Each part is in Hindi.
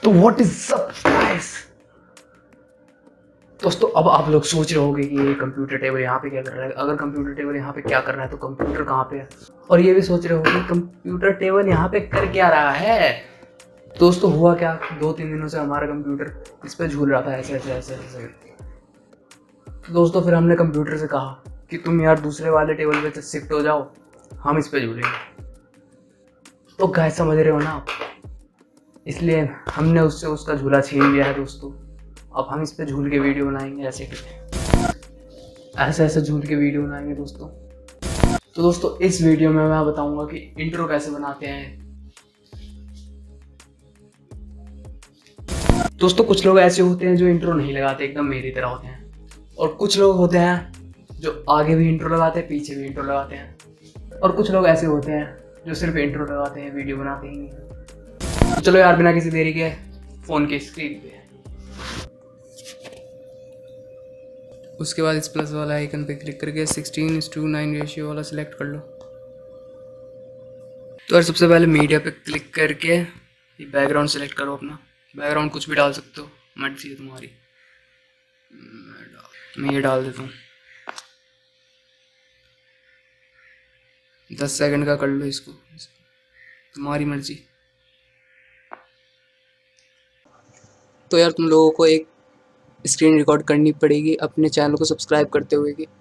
तो व्हाट इज अप गाइस दोस्तों, अब आप लोग सोच रहे होंगे कि ये कंप्यूटर टेबल यहाँ पे क्या कर रहा है। अगर कंप्यूटर टेबल यहाँ पे क्या कर रहा है तो कंप्यूटर कहाँ पे है। और ये भी सोच रहे होंगे कंप्यूटर टेबल यहाँ पे कर क्या रहा है। दोस्तों हुआ क्या, 2-3 दिनों से हमारा कंप्यूटर इस पे झूल रहा था ऐसे ऐसे ऐसे ऐसे। तो दोस्तों फिर हमने कंप्यूटर से कहा कि तुम यार दूसरे वाले टेबल पे शिफ्ट हो जाओ, हम इस पे झूलेंगे। तो गाइस समझ रहे हो ना आप, इसलिए हमने उससे उसका झूला छीन लिया है दोस्तों। अब हम इस पे झूल के वीडियो बनाएंगे, ऐसे ऐसे झूल के वीडियो बनाएंगे दोस्तों। तो दोस्तों इस वीडियो में मैं बताऊंगा कि इंट्रो कैसे बनाते हैं। दोस्तों कुछ लोग ऐसे होते हैं जो इंट्रो नहीं लगाते, एकदम मेरी तरह होते हैं। और कुछ लोग होते हैं जो आगे भी इंट्रो लगाते हैं, पीछे भी इंट्रो लगाते हैं। और कुछ लोग ऐसे होते हैं जो सिर्फ इंट्रो लगाते हैं, वीडियो बनाते ही नहीं। तो चलो यार बिना किसी देरी के फोन की स्क्रीन पे, उसके बाद इस प्लस वाला आइकन पे क्लिक करके 16:9 रेशियो वाला सिलेक्ट कर लो। तो यार सबसे पहले मीडिया पे क्लिक करके ये बैकग्राउंड सेलेक्ट करो अपना। बैकग्राउंड कुछ भी डाल सकते हो, मर्जी है तुम्हारी। मैं ये डाल देता हूँ, 10 सेकंड का कर लो इसको, तुम्हारी मर्जी। तो यार तुम लोगों को एक स्क्रीन रिकॉर्ड करनी पड़ेगी अपने चैनल को सब्सक्राइब करते हुए की।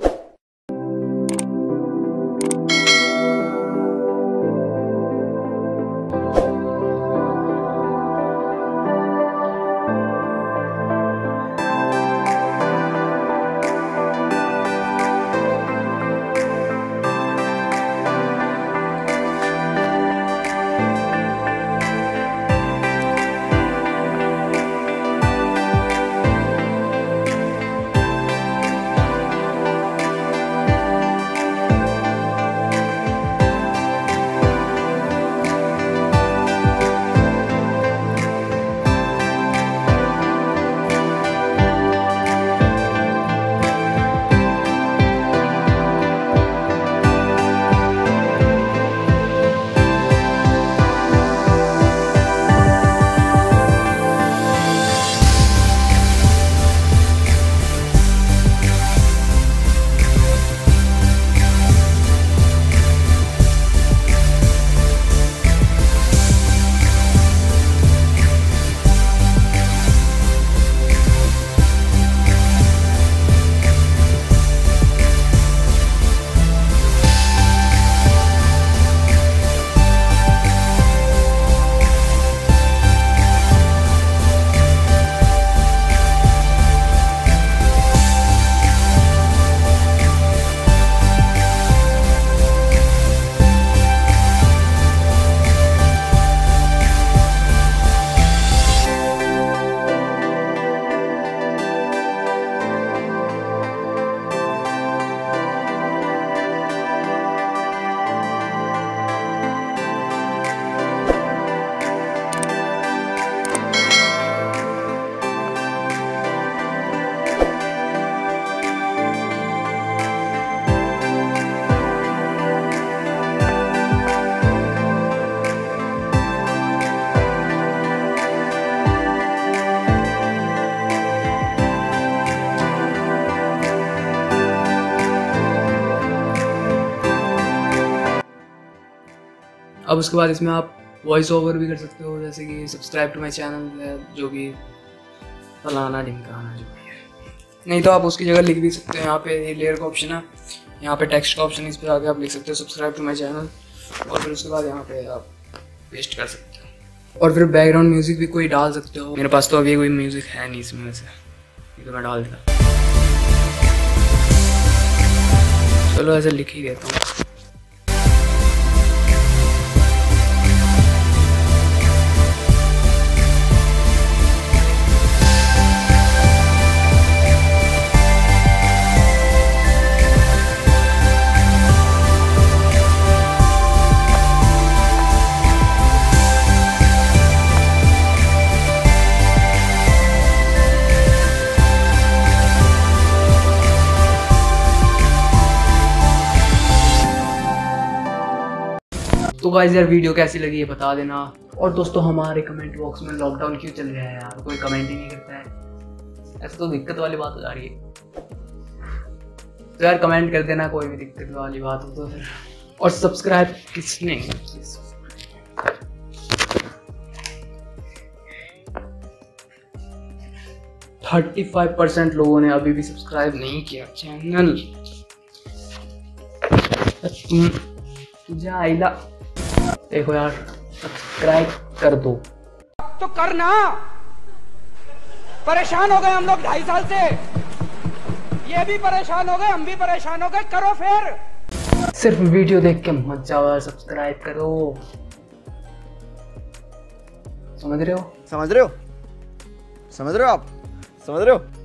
अब उसके बाद इसमें आप वॉइस ओवर भी कर सकते हो, जैसे कि सब्सक्राइब टू माई चैनल, जो भी फलाना ढिमकाना जो भी है। नहीं तो आप उसकी जगह लिख भी सकते हो। यहाँ पे लेयर का ऑप्शन है, यहाँ पे टेक्स्ट का ऑप्शन, इस पर आके आप लिख सकते हो सब्सक्राइब टू माई चैनल। और फिर उसके बाद यहाँ पे आप पेस्ट कर सकते हो। और फिर बैकग्राउंड म्यूजिक भी कोई डाल सकते हो। मेरे पास तो अभी कोई म्यूजिक है नहीं इसमें, वैसे ये तो मैं डाल देता। चलो ऐसे लिख ही देता हूँ। तो गाइस यार वीडियो कैसी लगी है बता देना। और दोस्तों हमारे कमेंट बॉक्स में लॉकडाउन क्यों चल रहा है यार, कोई कमेंट ही नहीं करता है। ऐसा तो दिक्कत वाली बात हो जा रही है। तो यार कमेंट कर देना कोई भी दिक्कत वाली बात हो तो फिर। और सब्सक्राइब किसने 35% लोगों ने अभी भी सब्सक्राइब नहीं किया चैनल। जाइला देखो यार, सब्सक्राइब कर दो तो करना। परेशान हो गए हम लोग 2.5 साल से, ये भी परेशान हो गए, हम भी परेशान हो गए। करो फिर, सिर्फ वीडियो देख के मत जाओ यार, सब्सक्राइब करो। समझ रहे हो? समझ रहे हो? समझ रहे हो आप? समझ रहे हो?